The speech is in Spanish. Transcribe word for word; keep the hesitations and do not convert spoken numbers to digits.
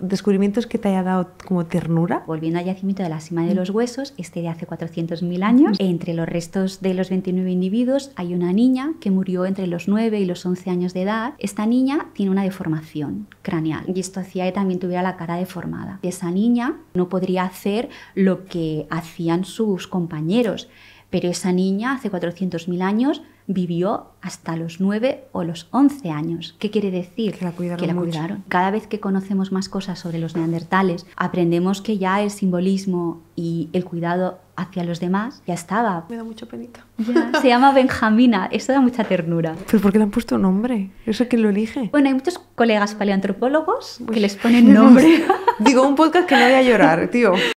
descubrimientos que te haya dado como ternura. Volviendo al yacimiento de la Sima de los Huesos, este de hace cuatrocientos mil años, entre los restos de los veintinueve individuos hay una niña que murió entre los nueve y los once años de edad. Esta niña tiene una deformación craneal y esto hacía que también tuviera la cara deformada. Esa niña no podría hacer lo que hacían sus compañeros, pero esa niña hace cuatrocientos mil años vivió hasta los nueve o los once años. ¿Qué quiere decir? Que la cuidaron. Que la mucho. cuidaron. Cada vez que conocemos más cosas sobre los neandertales, aprendemos que ya el simbolismo y el cuidado hacia los demás ya estaba. Me da mucha penita. Ya, se llama Benjamina, eso da mucha ternura. ¿Pero por qué le han puesto nombre? ¿Eso quién lo elige? Bueno, hay muchos colegas paleoantropólogos que les ponen nombre. Digo, un podcast que no voy a llorar, tío.